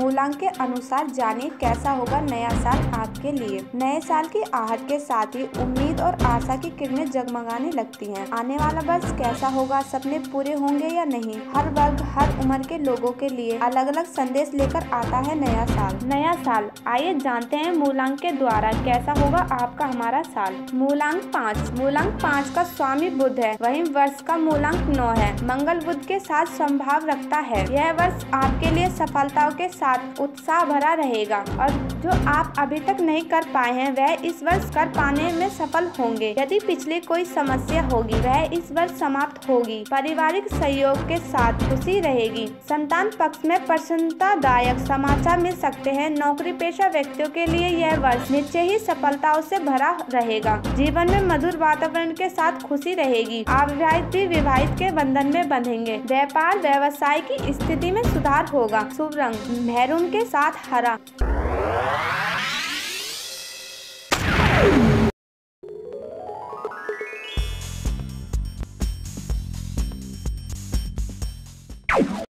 मूलांक के अनुसार जानिए कैसा होगा नया साल आपके लिए। नए साल की आहट के साथ ही उम्मीद और आशा की किरणें जगमगाने लगती हैं। आने वाला वर्ष कैसा होगा, सपने पूरे होंगे या नहीं, हर वर्ग हर उम्र के लोगों के लिए अलग अलग संदेश लेकर आता है नया साल। नया साल, आइए जानते हैं मूलांक के द्वारा कैसा होगा आपका हमारा साल। मूलांक 5। मूलांक 5 का स्वामी बुध है, वहीं वर्ष का मूलांक 9 है। मंगल बुध के साथ संभाव रखता है। यह वर्ष आपके लिए सफलताओं के साथ उत्साह भरा रहेगा और जो आप अभी तक नहीं कर पाए हैं वह इस वर्ष कर पाने में सफल होंगे। यदि पिछली कोई समस्या होगी वह इस वर्ष समाप्त होगी। पारिवारिक सहयोग के साथ खुशी रहेगी। संतान पक्ष में प्रसन्नतादायक समाचार मिल सकते हैं। नौकरी पेशा व्यक्तियों के लिए यह वर्ष निश्चय ही सफलताओं से भरा रहेगा। जीवन में मधुर वातावरण के साथ खुशी रहेगी। अविवाहित भी विवाहित के बंधन में बंधेंगे। व्यापार व्यवसाय की स्थिति में सुधार होगा। शुभ रंग मैरून के साथ हरा।